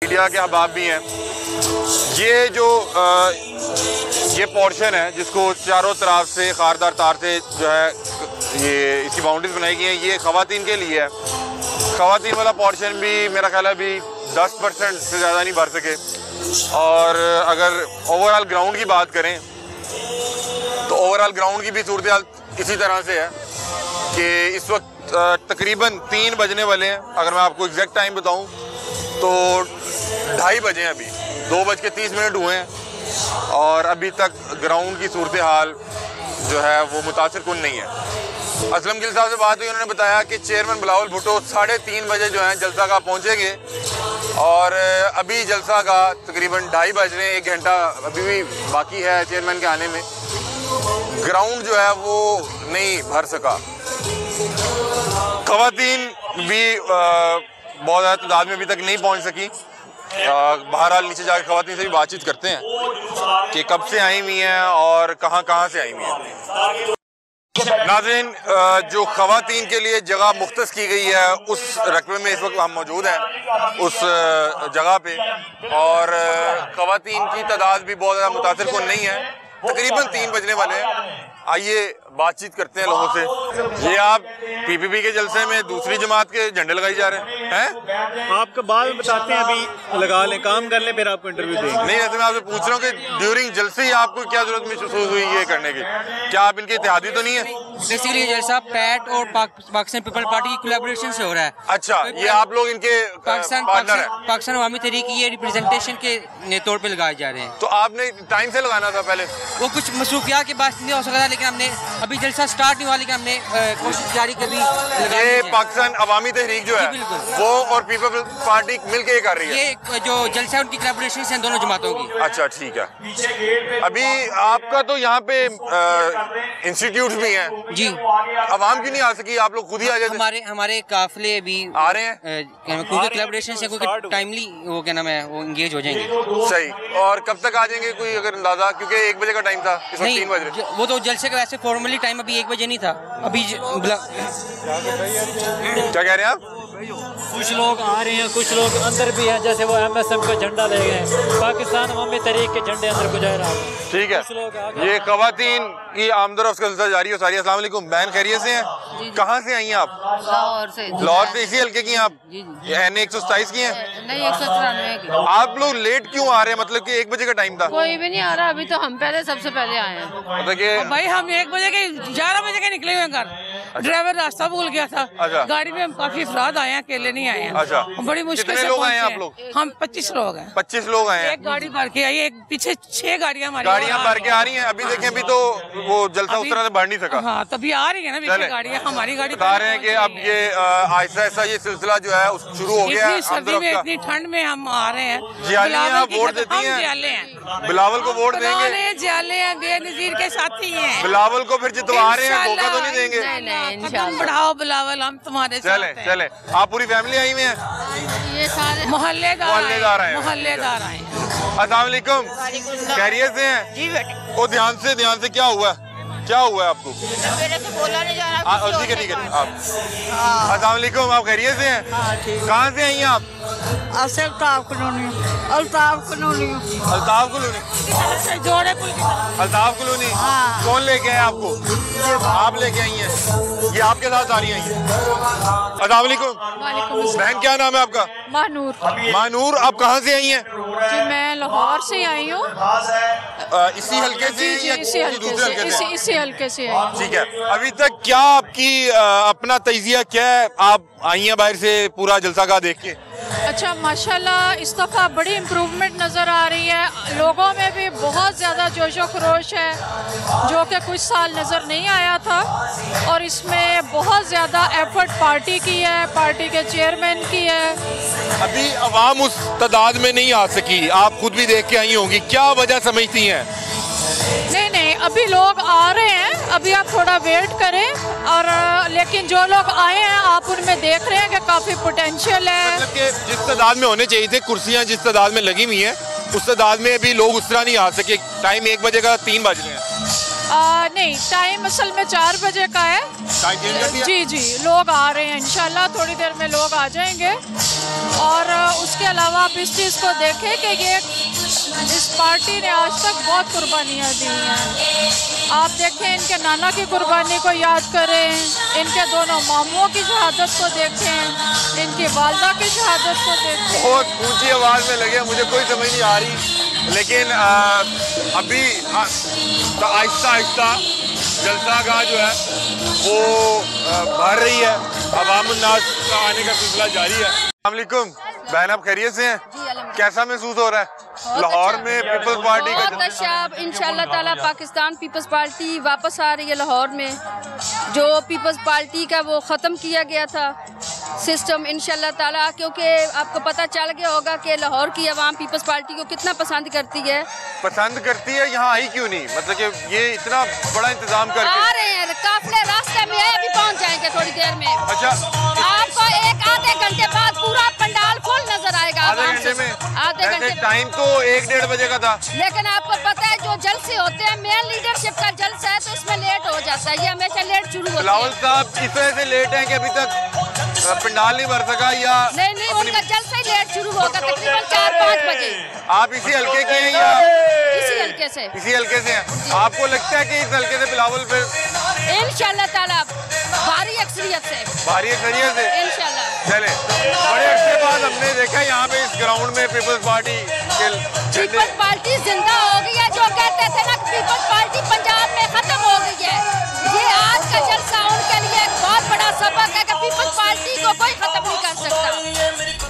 Media के अहबाब भी हैं। ये जो ये पोर्शन है जिसको चारों तरफ से खारदार तार से जो है ये इसकी बाउंड्रीज बनाई गई हैं, ये ख़वातीन के लिए है। ख़वातीन वाला पोर्शन भी मेरा ख्याल है अभी 10% से ज़्यादा नहीं भर सके। और अगर ओवरऑल ग्राउंड की बात करें तो ओवरऑल ग्राउंड की भी सूरत हाल इसी तरह से है कि इस वक्त तकरीबन 3 बजने वाले हैं। अगर मैं आपको एग्जैक्ट टाइम बताऊं तो 2:30 बजे हैं, अभी 2:30 हुए हैं और अभी तक ग्राउंड की सूरत हाल जो है वो मुतासिर कुन नहीं है। असलम गिल साहब से बात हुई, उन्होंने बताया कि चेयरमैन बिलावल भुट्टो 3:30 बजे जो है जलसा का पहुँचेंगे और अभी जलसा का तकरीबन 2:30 बज रहे हैं, 1 घंटा अभी भी बाकी है चेयरमैन के आने में। ग्राउंड जो है वो नहीं भर सका। ख़वातीन भी बहुत ज़्यादा तादाद में अभी तक नहीं पहुंच सकी। बहरहाल नीचे जाकर ख़वातीन से भी बातचीत करते हैं कि कब से आई हुई हैं और कहाँ से आई हुई हैं। नाज़रीन, जो ख़वातीन के लिए जगह मुख्तस की गई है उस रकबे में इस वक्त हम मौजूद हैं उस जगह पे, और ख़वातीन की तादाद भी बहुत ज़्यादा मुतासिर कुन नहीं है। तकरीबन 3 बजने वाले हैं। आइए बातचीत करते हैं लोगों से। ये आप पीपीपी के जलसे में दूसरी जमात के झंडे लगाई जा रहे हैं? आपको बाद में बताते हैं, अभी लगा लें, काम कर लें, फिर आपको इंटरव्यू देंगे। नहीं, ऐसे मैं आपसे पूछ रहा हूँ कि ड्यूरिंग जलसे ही आपको क्या जरूरत महसूस हुई ये करने की? क्या आप इनके इत्तेहादी तो नहीं है? बेसिकली ये जलसा पैट और पाकिस्तान पीपल पार्टी की कोलैबोरेशन से हो रहा है। अच्छा, ये आप लोग इनके पाकिस्तान अवामी तहरीक की ये रिप्रेजेंटेशन के तौर पे लगाए जा रहे हैं। तो आपने टाइम से लगाना था पहले? वो कुछ मसरूफियात के बाद नहीं हो सकता था, लेकिन हमने अभी जलसा स्टार्ट नहीं हुआ, लेकिन हमने कोशिश जारी कर दी। ये पाकिस्तान अवामी तहरीक जो है वो और पीपल पार्टी मिलके कर रही है? ये जो जलसा है उनकी कोलैबोरेशन से दोनों जमातों की। अच्छा, ठीक है। अभी आपका तो यहाँ पे इंस्टीट्यूट भी हैं जी। अवाम क्यों नहीं आ सकी? आप लोग खुद ही आ जाते। हमारे काफिले भी आ रहे हैं क्योंकि कोलैबोरेशन से क्योंकि टाइमली वो क्या नाम है वो इंगेज हो जाएंगे। सही। और कब तक आ जाएंगे कोई अगर अंदाजा? क्योंकि 1 बजे का टाइम था, इस वक्त 3 बज रहे। वो तो जलसे का वैसे फॉर्मली टाइम अभी 1 बजे नहीं था। अभी क्या कह रहे हैं आप? कुछ लोग आ रहे हैं, कुछ लोग अंदर भी हैं, जैसे वो MSM का झंडा ले गए, पाकिस्तान अवामी तहरीक के झंडे अंदर गुजार रहा है। ठीक है। ये ख़वातीन की आमद-ओ-रफ़्त का सिलसिला जारी है। सारी अस्सलाम वालेकुम। बहन खैरियत से हैं? कहाँ से आई हैं आप? लाहौर से। लाहौर से इसी हल्के की हैं आप? जी। NA 127 की हैं? नहीं, 193 की। आप लोग लेट क्यों आ रहे हैं? मतलब कि 1 बजे का टाइम था। कोई भी नहीं आ रहा, अभी तो हम सबसे पहले आए हैं। मतलब कि भाई हम 1 बजे के 11 बजे के निकले हुए घर। ड्राइवर रास्ता भूल गया था। अच्छा। गाड़ी में हम काफी अफराद आए हैं, अकेले नहीं आए हैं। अच्छा। बड़ी मुश्किल से कितने लोग आए हैं आप लोग? हम 25 लोग हैं। 25 लोग आए हैं। एक गाड़ी भर के आई, एक पीछे 6 गाड़ियाँ हमारी गाड़ियाँ भर के आ रही हैं। अभी देखें, अभी तो वो जलसा उस तरह से बढ़ नहीं सका। हाँ, तभी आ रही है ना पीछे गाड़ियाँ। हमारी गाड़ी बता रहे हैं कि अब ये आहिस्ता आहिस्ता ये सिलसिला जो है शुरू हो गया है। सर्दी में इतनी ठंड में हम आ रहे हैं। वोट देती हैं? बिलावल को वोट देंगे? जियाले हैं, बेनज़ीर के साथी हैं। बिलावल को फिर जितवा रहे हैं, धोखा तो नहीं देंगे? नहीं, बढ़ाओ बिलावल, हम तुम्हारे साथ हैं। चले। आप पूरी फैमिली आई हुई हैं? ये सारे मोहल्लेदार आए। अस्सलाम वालेकुम। खैरियत से हैं? जी बेटे। ओ ध्यान से क्या हुआ है आपको? मेरे से बोला नहीं जा रहा। ठीक है। आप अस्सलाम वालेकुम, आप खैरियत से हैं? कहाँ से आई हैं आप? अल्ताफ कॉलोनी। अल्ताफ कॉलोनी। कौन लेके आए आपको? आप लेके आई हैं? ये आपके साथ आ रही हैं? अस्सलाम वालेकुम। बहन, क्या नाम है आपका? मानूर। आप कहाँ से आई हैं? जी, मैं लाहौर से आई हूँ। इसी हल्के से? इसी हल्के से आई। ठीक है। अभी तक क्या आपकी अपना तजिया क्या है? आप आई हैं बाहर से पूरा जलसा का देख के? अच्छा, माशाल्लाह इस दफ़ा बड़ी इम्प्रूवमेंट नज़र आ रही है। लोगों में भी बहुत ज़्यादा जोशो खरोश है, जो कि कुछ साल नज़र नहीं आया था। और इसमें बहुत ज़्यादा एफर्ट पार्टी की है, पार्टी के चेयरमैन की है। अभी अवाम उस तादाद में नहीं आ सकी, आप खुद भी देख के आई होंगी। क्या वजह समझती हैं? नहीं, अभी लोग आ रहे हैं, अभी आप थोड़ा वेट करें। और लेकिन जो लोग आए हैं आप उनमें देख रहे हैं कि काफ़ी पोटेंशियल है। मतलब कि जिस तादाद में होने चाहिए थे, कुर्सियां जिस तादाद में लगी हुई हैं, उस तादाद में अभी लोग उस तरह नहीं आ सके। टाइम 1 बजे का 3 बज रहे हैं। नहीं, टाइम असल में 4 बजे का है। टाइम चेंज कर दिया? जी, लोग आ रहे हैं। इंशाल्लाह थोड़ी देर में लोग आ जाएंगे। और उसके अलावा आप इस चीज़ को देखें कि ये इस पार्टी ने आज तक बहुत कुर्बानियाँ दी हैं। आप देखें इनके नाना की कुर्बानी को याद करें, इनके दोनों मामुओं की शहादत को देखें, इनकी वालदा की शहादत को देखें। बहुत ऊंची आवाज़ में लगे, मुझे कोई समझ नहीं आ रही, लेकिन अभी आहिस्ता आहिस्ता जलसा गाह जो है वो भर रही है, अवाम उन्नास का आने का सिलसिला जारी है। अस्सलाम वालेकुम बहन, आप खैरियत से हैं? कैसा महसूस हो रहा है लाहौर में पीपल्स पार्टी का? बहुत अच्छा, इंशाल्लाह ताला पाकिस्तान पीपल्स पार्टी वापस आ रही है लाहौर में। जो पीपल्स पार्टी का वो ख़त्म किया गया था सिस्टम, इंशाल्लाह ताला, क्योंकि आपको पता चल गया होगा कि लाहौर की आवाम पीपल्स पार्टी को कितना पसंद करती है। पसंद करती है, यहाँ आई क्यों नहीं? मतलब कि ये इतना बड़ा इंतजाम करके आ रहे हैं, काफिले रास्ते में है, अभी पहुँच जाएंगे थोड़ी देर में। अच्छा, आपको एक आधे घंटे बाद पूरा पंडाल फुल नजर आएगा। आधे घंटे में? आधे घंटे टाइम तो 1-1.5 बजे का था। लेकिन आपको पता है जो जलसे होते हैं, मेन लीडरशिप का जलसा है, तो इसमें लेट हो जाता है, ये हमेशा लेट शुरू होता है। बिलावल साहब इस वजह से लेट हैं कि अभी तक पंडाल नहीं भर सका, या नहीं, उनका जलसा ही लेट शुरू होगा, तकरीबन 4-5 बजे। आप इसी हल्के के हैं या इसी हल्के से? इसी हल्के से हैं। आपको लगता है कि इस हल्के से बिलावल पे इंशाल्लाह ताला भारी अक्सरियत से, भारी अक्सरियत से इंशाल्लाह। चले, बड़े अरसे बाद हमने देखा यहाँ पे इस ग्राउंड में पीपल्स पार्टी के पीपल्स पार्टी जिंदा हो गई है। जो कहते थे ना पीपल्स पार्टी पंजाब में खत्म हो गई है, ये आज का जलसा उनके लिए एक बहुत बड़ा सबक है कि पीपल्स पार्टी को कोई खत्म नहीं कर सकता।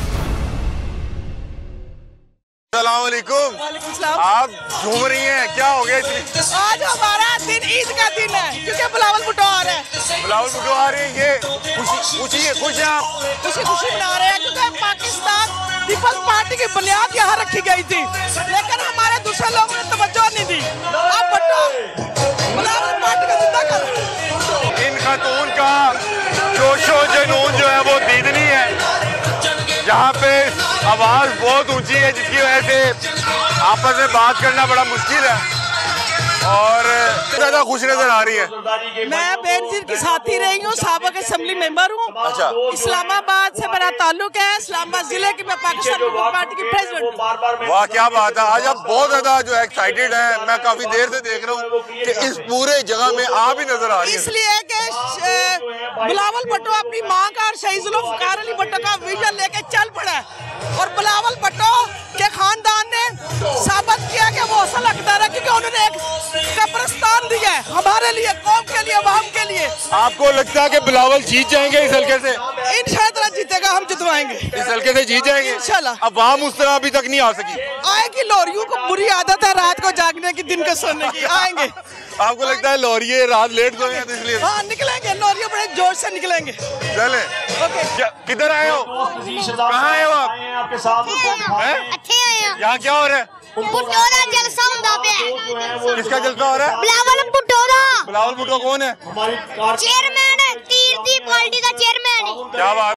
अस्सलाम वालेकुम। आप झूम रही हैं, क्या हो गया इतनी? आज हमारा दिन ईद का दिन है, क्योंकि बिलावल भुट्टो आ रहे हैं। बिलावल भुट्टो आ रहे हैं, ये खुशी हैं आप? खुशी मना रहे हैं, क्योंकि पाकिस्तान पीपल्स पार्टी की बुनियाद यहाँ रखी गई थी, लेकिन हमारे दूसरे लोगों ने तवज्जो नहीं दी। अब भुट्टो बिलावल पार्टी का जिंदा कर। इन खातून का जोशो जुनून जो है वो दीदनी है, जहाँ पे आवाज़ बहुत ऊंची है, जिसकी वजह से आपस में बात करना बड़ा मुश्किल है और ज़्यादा खुश नजर आ रही है। मैं बेनजीर की साथी रही हूँ, साबिक असेंबली मेंबर हूँ। अच्छा। इस्लामाबाद से मेरा ताल्लुक है, इस्लामाबाद जिले की मैं पाकिस्तान पीपल्स पार्टी की प्रेसिडेंट हूँ। वाह, क्या बात है, आज आप बहुत ज्यादा जो है एक्साइटेड हैं। मैं काफी देर से देख रहा हूँ कि इस पूरे जगह में आप ही नजर आ रही है। इसलिए कि बिलावल भुट्टो अपनी माँ का और शहीद जुल्फ़िकार अली भुट्टो का विजन लेके चल पड़ा है, और बिलावल भुट्टो के खानदान ने साबित किया कि वो असल हकदार है, क्योंकि उन्होंने एक कब्रिस्तान दिया है हमारे लिए, कौम के लिए, अवाम के लिए। आपको लगता है कि बिलावल जीत जाएंगे इस हल्के से? इंशाअल्लाह जीतेगा, हम जितवाएंगे, इस हल्के से जीत जाएंगे इंशाअल्लाह। अवाम उस तरह अभी तक नहीं आ सकी। आएगी, लोरियों को बुरी आदत है रात को जागने की, दिन को सोने की। आएंगे। आपको लगता है लोरिये रात लेट सोए हैं तो इसलिए? हाँ, निकलेंगे, लोरिये बड़े जोर से निकलेंगे। चले, किधर आए हो? कहाँ आए हो आप? यहाँ क्या हो रहा है? जलसा होता है। किसका जलसा हो रहा है? बिलावल भुट्टो दा। बिलावल भुट्टो कौन है? चेयरमैन है, तीर दी पार्टी का चेयरमैन है। क्या बात